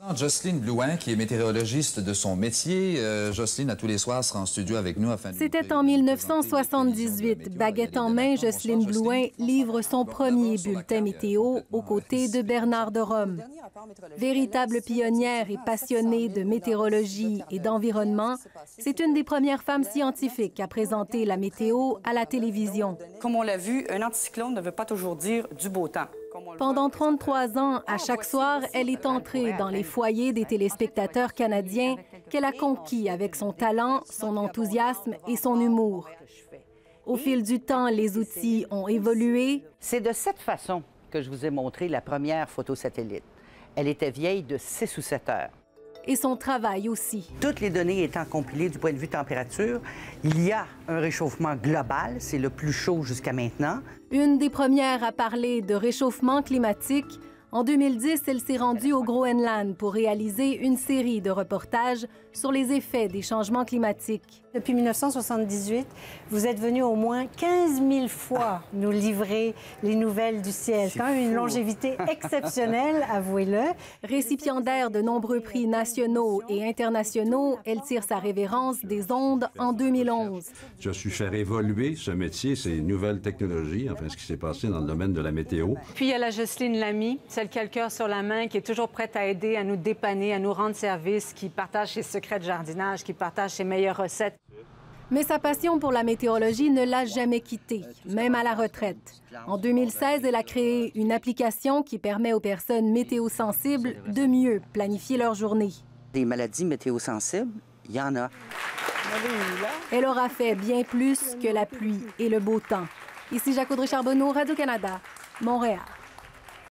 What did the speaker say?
Jocelyne Blouin, qui est météorologiste de son métier. Jocelyne, à tous les soirs, sera en studio avec nous afin de... C'était en 1978. Baguette en main, Jocelyne Blouin livre son premier bulletin météo aux côtés de Bernard de Rome. Véritable pionnière et passionnée de météorologie et d'environnement, c'est une des premières femmes scientifiques à présenter la météo à la télévision. Comme on l'a vu, un anticyclone ne veut pas toujours dire du beau temps. Pendant 33 ans, à chaque soir, elle est entrée dans les foyers des téléspectateurs canadiens qu'elle a conquis avec son talent, son enthousiasme et son humour. Au fil du temps, les outils ont évolué. C'est de cette façon que je vous ai montré la première photo satellite. Elle était vieille de 6 ou 7 heures. Et son travail aussi. Toutes les données étant compilées du point de vue température, il y a un réchauffement global, c'est le plus chaud jusqu'à maintenant. Une des premières à parler de réchauffement climatique. En 2010, elle s'est rendue au Groenland pour réaliser une série de reportages sur les effets des changements climatiques. Depuis 1978, vous êtes venu au moins 15 000 fois nous livrer les nouvelles du ciel. C'est quand même une longévité exceptionnelle, avouez-le. Récipiendaire de nombreux prix nationaux et internationaux, elle tire sa révérence des ondes en 2011. Je suis fait évoluer ce métier, ces nouvelles technologies, enfin ce qui s'est passé dans le domaine de la météo. Puis il y a la Jocelyne Lamy, celle qui a le cœur sur la main, qui est toujours prête à aider, à nous dépanner, à nous rendre service, qui partage ses secrets de jardinage, qui partage ses meilleures recettes. Mais sa passion pour la météorologie ne l'a jamais quittée, même à la retraite. En 2016, elle a créé une application qui permet aux personnes météosensibles de mieux planifier leur journée. Des maladies météosensibles, il y en a. Elle aura fait bien plus que la pluie et le beau temps. Ici Jacques Audrey Charbonneau, Radio-Canada, Montréal.